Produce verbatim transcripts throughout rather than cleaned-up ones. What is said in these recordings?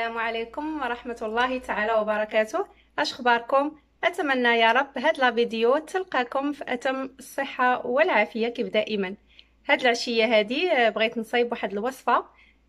السلام عليكم ورحمة الله تعالى وبركاته. اش اخباركم؟ اتمنى يا رب هاد لا فيديو تلقاكم في اتم الصحة والعافية كيف دائما. هاد العشية هادي بغيت نصايب واحد الوصفة،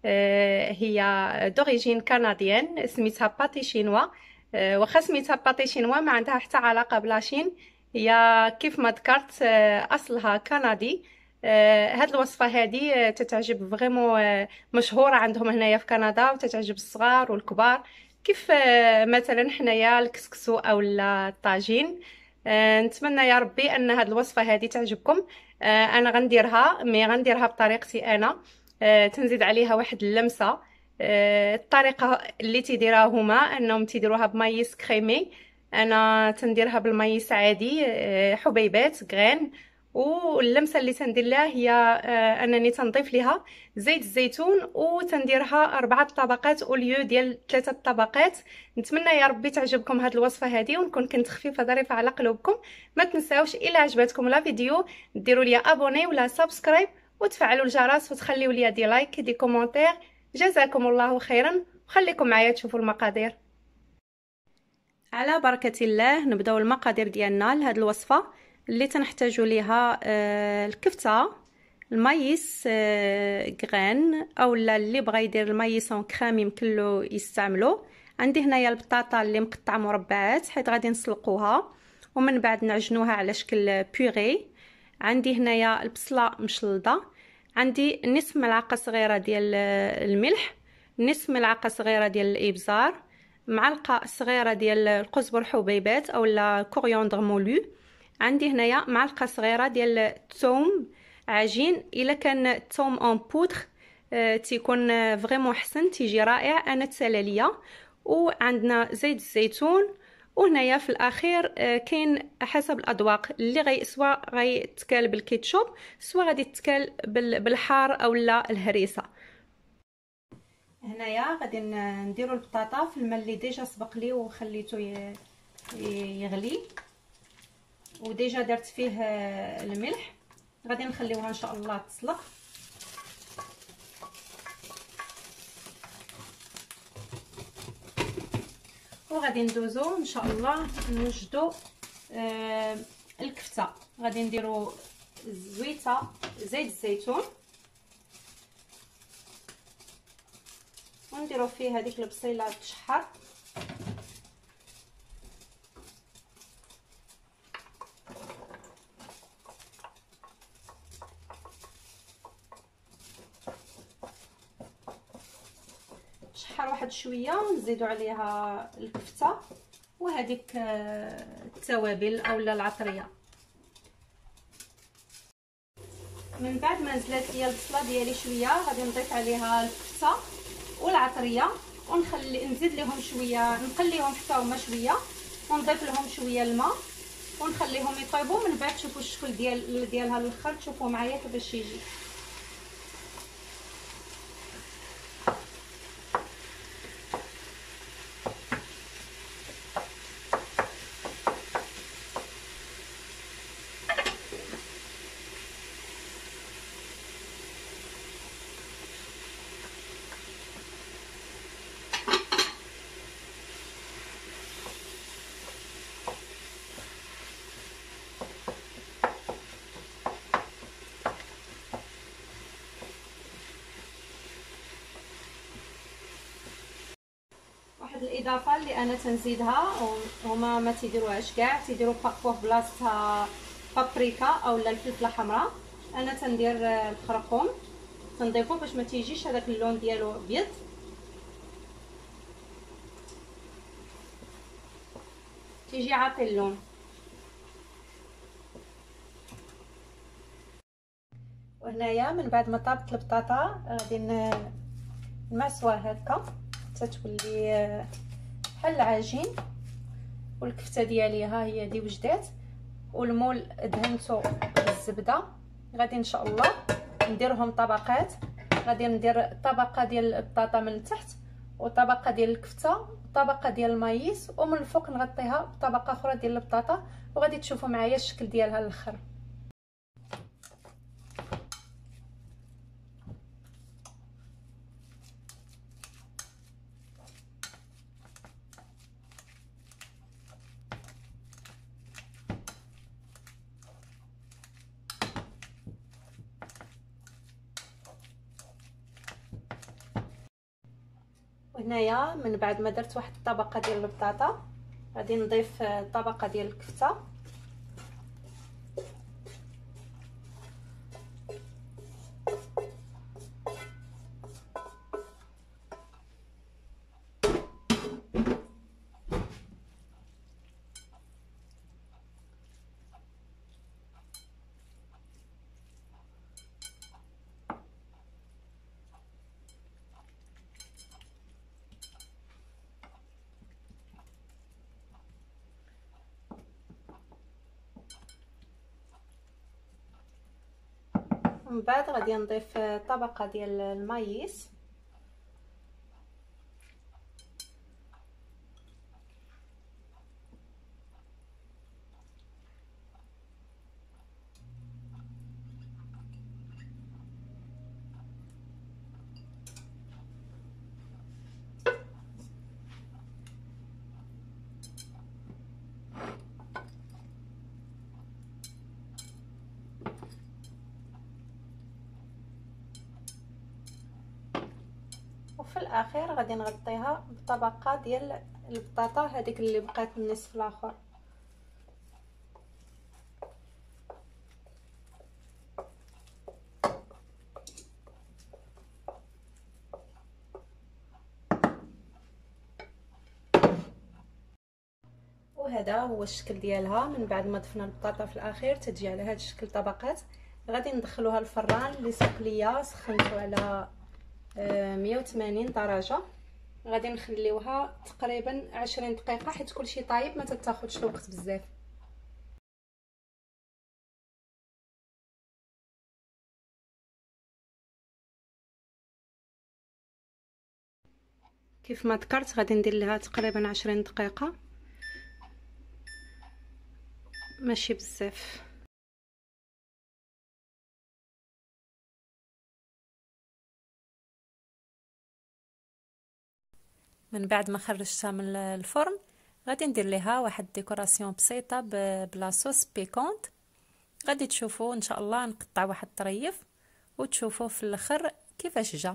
هي دوريجين كنديان سميتها باتي شينوا. واخا سميتها باتي شينوا ما عندها حتى علاقة بلاشين، هي كيف ما ذكرت اصلها كندي. هاد الوصفه هادي تتعجب فريمون، مشهوره عندهم هنايا في كندا وتتعجب الصغار والكبار، كيف مثلا حنايا الكسكسو او الطاجين. نتمنى يا ربي ان هاد الوصفه هادي تعجبكم. انا غنديرها مي غنديرها بطريقتي انا، تنزيد عليها واحد اللمسه. الطريقه اللي تيديرها هما انهم تيديروها بمايس كريمي، انا تنديرها بالمايس عادي، حبيبات غرين. واللمسه اللي تندير لها هي آه انني تنضيف لها زيت الزيتون وتنديرها اربعه طبقات اوليو ديال ثلاثه طبقات. نتمنى يا ربي تعجبكم هذه الوصفه هذه ونكون كنت خفيفه ظريفه على قلوبكم. ما تنساوش الا عجبتكم لا فيديو ديروا لي ابوني ولا سبسكرايب وتفعلوا الجرس وتخليوا لي دي لايك دي كومونتير. جزاكم الله خيرا وخليكم معايا تشوفوا المقادير. على بركه الله نبداو المقادير ديالنا لهذه الوصفه. اللي تنحتاجوا ليها آه الكفته، المايس آه غرين، اولا اللي بغى يدير المايسون كريمي يمكن له يستعملو. عندي هنايا البطاطا اللي مقطعه مربعات حيت غادي نسلقوها ومن بعد نعجنوها على شكل بيغي. عندي هنايا البصله مشلضه، عندي نصف ملعقه صغيره ديال الملح، نصف ملعقه صغيره ديال الابزار، معلقه صغيره ديال القزبر حبيبات اولا كورياندر مولو. عندي هنايا معلقه صغيره ديال الثوم عجين، الا كان الثوم اون بودر آه تيكون فريمون حسن، تيجي رائع، انا تسالى ليا. وعندنا زيت الزيتون. وهنايا في الاخير آه كاين حسب الاذواق، اللي غي سواء غيتكال بالكيتشوب سواء غادي تتكال بالحار اولا الهريسه. هنايا غادي نديروا البطاطا في الماء اللي ديجا سبق لي وخليته يغلي، وديجا درت فيه الملح. غادي نخليوها ان شاء الله تسلق. وغادي ندوزو ان شاء الله نوجدو آه الكفته. غادي نديرو الزويته زيت الزيتون ونديرو فيه هذيك البصيله تشحر. شحر واحد شويه ونزيدوا عليها الكفته وهذيك التوابل اولا العطريه. من بعد ما نزلت ليا البصله ديالي شويه غادي نضيف عليها الكفته والعطريه ونخلي نزيد لهم شويه، نخليهم حتى هما شويه ونضيف لهم شويه الماء ونخليهم يطيبوا. من بعد تشوفوا الشكل ديال ديالها الاخر، تشوفوا معايا كيفاش يجي. الاضافه اللي انا تنزيدها هما ما تيديروهاش كاع، تيديروا بارفوه بلاصتها بابريكا اولا الفلفله حمراء. انا تندير الخرقوم تنضيفو باش ما تيجيش هذاك اللون ديالو ابيض. تيجي عاطي اللون. وهنايا من بعد ما طابت البطاطا غادي نمعسوها هكا تتولي بحال العجين. والكفته ديالي ها هي دي وجدات، والمول دهنته بالزبده. غادي ان شاء الله نديرهم طبقات. غادي ندير طبقه ديال البطاطا من التحت وطبقه ديال الكفته وطبقه ديال المايس، ومن الفوق نغطيها بطبقه اخرى ديال البطاطا. وغادي تشوفوا معايا الشكل ديالها الاخر. وهنايا من بعد ما درت واحد الطبقه ديال البطاطا غادي نضيف طبقه ديال الكفته، ومن بعد غادي نضيف طبقه ديال المايس، وفي الاخير غادي نغطيها بطبقه ديال البطاطا هذيك اللي بقات من النصف الاخر. وهذا هو الشكل ديالها من بعد ما ضفنا البطاطا في الاخير تتجي على هذا الشكل طبقات. غادي ندخلوها الفران اللي سبق ليا سخنته على مية وثمانين درجه، غادي نخليوها تقريبا عشرين دقيقه حيت كلشي طايب ما تاخذش الوقت بزاف. كيف ما ذكرت غادي ندير لها تقريبا عشرين دقيقه، ماشي بزاف. من بعد ما خرجتها من الفرن غادي ندير لها واحد ديكوراسيون بسيطه بلا صوص بيكونت. غادي تشوفوا ان شاء الله نقطع واحد الطريف وتشوفوا في الاخر كيفاش جا.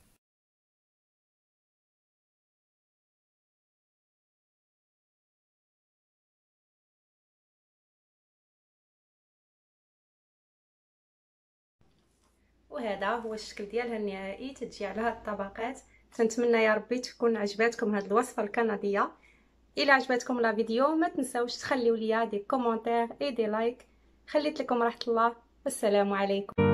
وهذا هو الشكل ديالها النهائي، تتجي على هاد الطبقات. تنتمنى يا ربي تكون عجباتكم هاد الوصفه الكنديه. الى عجبتكم لا فيديو ما تنساوش تخليو ليا دي كومونتير اي دي لايك. خليت لكم راحه الله، والسلام عليكم.